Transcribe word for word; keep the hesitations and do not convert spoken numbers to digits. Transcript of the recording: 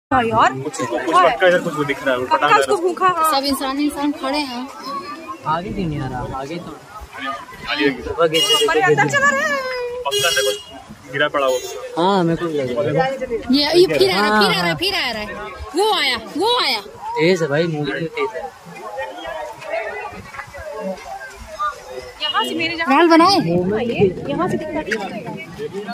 यार कुछ कुछ पक्का इधर कुछ दिख रहा है, पक्का उसको भूखा। हाँ। सब इंसान इंसान खड़े हैं। आगे क्यों नहीं आ रहा? आगे तो अरे अंदर चला रहा है। पक्का अंदर कुछ गिरा पड़ा हुआ। हाँ मेरे को लग रहा है ये ये फिर आ रहा फिर आ रहा फिर आ रहा है। वो आया वो आया तेज है भाई, मूवी तेज है। यहाँ से मेरे बनाए यहाँ से दिखता है।